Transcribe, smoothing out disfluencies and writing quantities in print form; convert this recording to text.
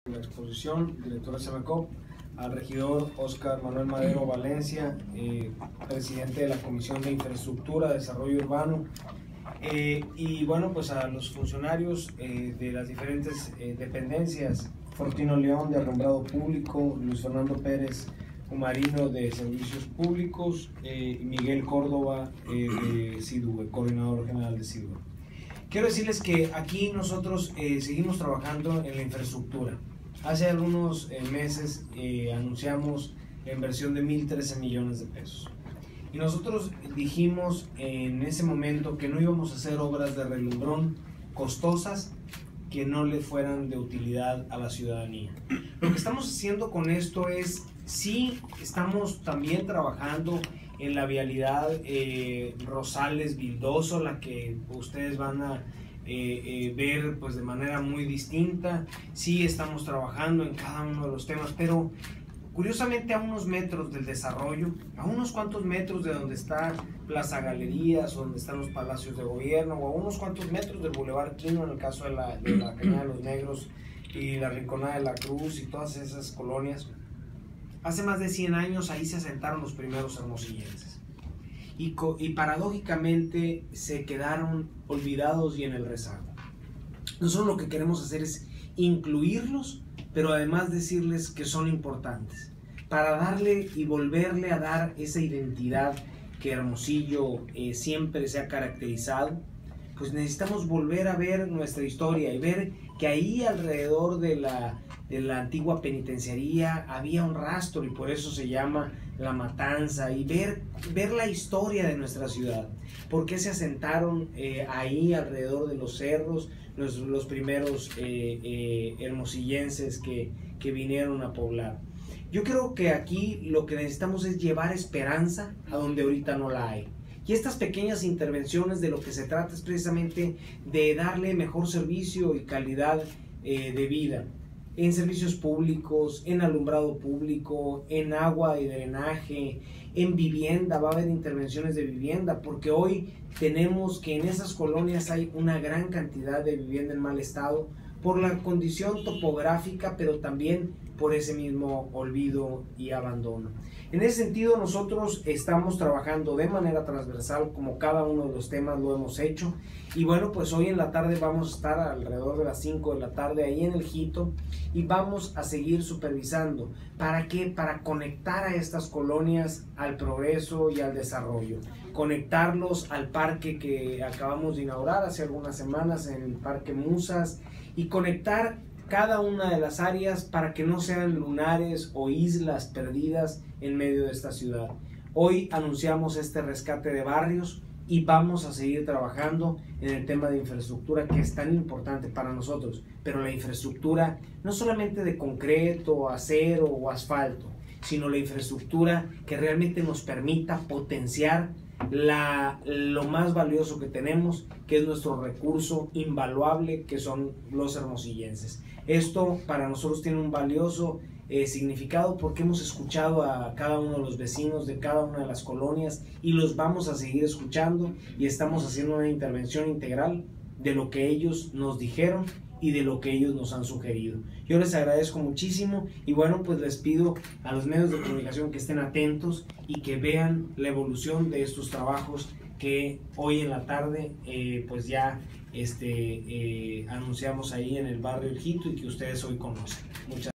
La exposición, director de SEMECOP, al regidor Óscar Manuel Madero Valencia, presidente de la Comisión de Infraestructura, Desarrollo Urbano, y bueno, pues a los funcionarios de las diferentes dependencias, Fortino León de Alumbrado Público, Luis Fernando Pérez Umarino de Servicios Públicos, y Miguel Córdoba de SIDUE, Coordinador General de SIDUE. Quiero decirles que aquí nosotros seguimos trabajando en la infraestructura. Hace algunos meses anunciamos la inversión de 1.013 millones de pesos. Y nosotros dijimos en ese momento que no íbamos a hacer obras de relumbrón costosas que no le fueran de utilidad a la ciudadanía. Lo que estamos haciendo con esto es, sí, estamos también trabajando en la vialidad Rosales-Vildoso, la que ustedes van a ver pues de manera muy distinta. Sí, estamos trabajando en cada uno de los temas, pero curiosamente a unos metros del desarrollo, a unos cuantos metros de donde está Plaza Galerías, o donde están los palacios de gobierno, o a unos cuantos metros del Boulevard Quino, en el caso de la Cañada de los Negros y la Rinconada de la Cruz y todas esas colonias. Hace más de 100 años ahí se asentaron los primeros hermosillenses y paradójicamente se quedaron olvidados y en el rezago. Nosotros lo que queremos hacer es incluirlos, pero además decirles que son importantes, para darle y volverle a dar esa identidad que Hermosillo siempre se ha caracterizado. Pues necesitamos volver a ver nuestra historia y ver que ahí alrededor de la antigua penitenciaría había un rastro y por eso se llama La Matanza, y ver la historia de nuestra ciudad, por qué se asentaron ahí alrededor de los cerros los primeros hermosillenses que vinieron a poblar. Yo creo que aquí lo que necesitamos es llevar esperanza a donde ahorita no la hay. Y estas pequeñas intervenciones de lo que se trata es precisamente de darle mejor servicio y calidad de vida en servicios públicos, en alumbrado público, en agua y drenaje, en vivienda. Va a haber intervenciones de vivienda, porque hoy tenemos que en esas colonias hay una gran cantidad de vivienda en mal estado por la condición topográfica, pero también por ese mismo olvido y abandono. En ese sentido, nosotros estamos trabajando de manera transversal, como cada uno de los temas lo hemos hecho. Y bueno, pues hoy en la tarde vamos a estar alrededor de las 5 de la tarde ahí en el Jito, y vamos a seguir supervisando. ¿Para qué? Para conectar a estas colonias al progreso y al desarrollo. Conectarlos al parque que acabamos de inaugurar hace algunas semanas, en el Parque Musas, y conectar cada una de las áreas para que no sean lunares o islas perdidas en medio de esta ciudad. Hoy anunciamos este rescate de barrios y vamos a seguir trabajando en el tema de infraestructura, que es tan importante para nosotros, pero la infraestructura no solamente de concreto, acero o asfalto, sino la infraestructura que realmente nos permita potenciar lo más valioso que tenemos, que es nuestro recurso invaluable, que son los hermosillenses. Esto para nosotros tiene un valioso significado, porque hemos escuchado a cada uno de los vecinos de cada una de las colonias y los vamos a seguir escuchando, y estamos haciendo una intervención integral de lo que ellos nos dijeron y de lo que ellos nos han sugerido. Yo les agradezco muchísimo, y bueno, pues les pido a los medios de comunicación que estén atentos y que vean la evolución de estos trabajos que hoy en la tarde pues ya anunciamos ahí en el barrio El Jito y que ustedes hoy conocen. Muchas